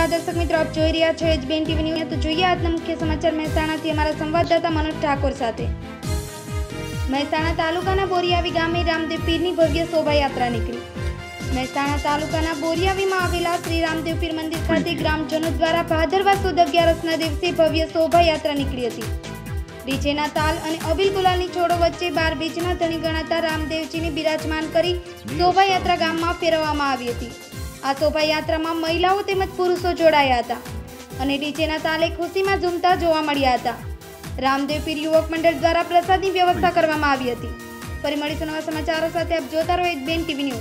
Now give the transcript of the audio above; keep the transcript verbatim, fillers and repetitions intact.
નમસ્કાર દર્शक મિત્રો, આપ જોઈ રહ્યા છો એચ બેન ટીવી ન્યૂઝ। તો જોઈએ આજના મુખ્ય સમાચાર મહેસાણાથી અમારા સંવાદદાતા મનોજ ઠાકોર સાથે। મહેસાણા તાલુકાના બોરિયાવી ગામે રામદેવ પીરની ભવ્ય શોભાયાત્રા નીકળી। મહેસાણા તાલુકાના બોરિયાવીમાં આવેલા શ્રી રામદેવ પીર મંદિર ખાતે ગ્રામજનો દ્વારા ભાદરવા સુદ અગિયારસના દિવસે ભવ્ય શોભાયાત્રા નીકળી હતી। ડીજેના તાલ અને અબીલ ગુલાલની છોડો વચ્ચે બાર બીજના ધણી ગણાતા રામદેવજીને બિરાજમાન કરી શોભાયાત્રા ગામમાં ફેરવવામાં આવી હતી। આ શોભાયાત્રામાં મહિલાઓ તેમજ પુરુષો જોડાયા હતા અને ડીજેના તાલે ખુશીમાં ઝૂમતા જોવા મળ્યા હતા। રામદેવ પીર યુવક મંડળ દ્વારા પ્રસાદની વ્યવસ્થા કરવામાં આવી હતી। ફરી મળીશું નવા સમાચારો સાથે, આપ જોતા રહો એચ બેન ટીવી ન્યૂઝ।